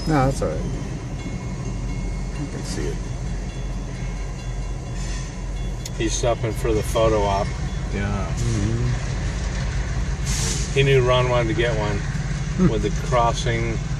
No, that's alright. You can see it. He's stopping for the photo op. Yeah. He knew Ron wanted to get one with the crossing